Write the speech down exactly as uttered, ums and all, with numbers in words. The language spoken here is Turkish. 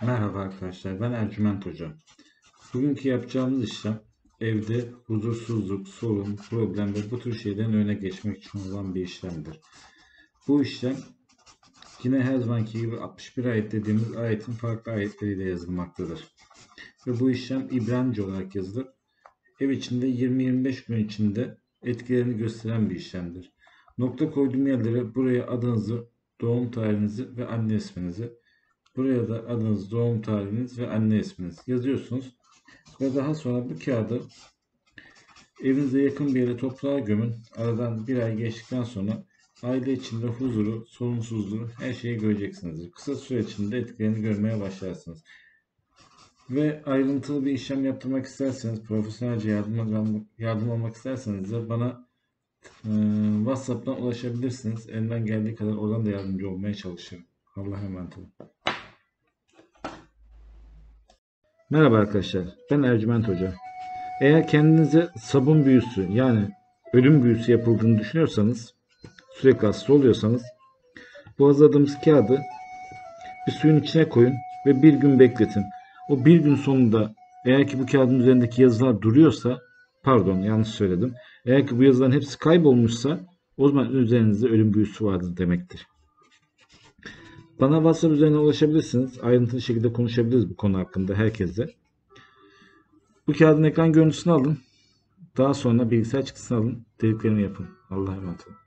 Merhaba arkadaşlar, ben Ercüment Hoca. Bugünkü yapacağımız işlem evde huzursuzluk, sorun, problem ve bu tür şeylerin önüne geçmek için olan bir işlemdir. Bu işlem yine her zamanki gibi altmış bir ayet dediğimiz ayetin farklı ayetleriyle yazılmaktadır. Ve bu işlem İbranice olarak yazılır. Ev içinde yirmi yirmi beş gün içinde etkilerini gösteren bir işlemdir. Nokta koyduğum yerlere buraya adınızı, doğum tarihinizi ve anne isminizi, buraya da adınız, doğum tarihiniz ve anne isminiz yazıyorsunuz. Ve daha sonra bu kağıdı evinize yakın bir yere toprağa gömün. Aradan bir ay geçtikten sonra aile içinde huzuru, sorunsuzluğu, her şeyi göreceksiniz. Kısa süre içinde etkilerini görmeye başlarsınız. Ve ayrıntılı bir işlem yaptırmak isterseniz, profesyonelce yardım, yardım almak isterseniz de bana e, WhatsApp'tan ulaşabilirsiniz. Elimden geldiği kadar oradan da yardımcı olmaya çalışırım. Allah'a emanet olun. Merhaba arkadaşlar, ben Ercüment Hoca. Eğer kendinize sabun büyüsü yani ölüm büyüsü yapıldığını düşünüyorsanız, sürekli hasta oluyorsanız, bu hazırladığımız kağıdı bir suyun içine koyun ve bir gün bekletin. O bir gün sonunda eğer ki bu kağıdın üzerindeki yazılar duruyorsa, pardon yanlış söyledim. Eğer ki bu yazıların hepsi kaybolmuşsa o zaman üzerinizde ölüm büyüsü vardır demektir. Bana WhatsApp üzerinden ulaşabilirsiniz. Ayrıntılı şekilde konuşabiliriz bu konu hakkında herkesle. Bu kağıdın ekran görüntüsünü alın. Daha sonra bilgisayar çıktısını alın. Dediklerimi yapın. Allah'a emanet olun.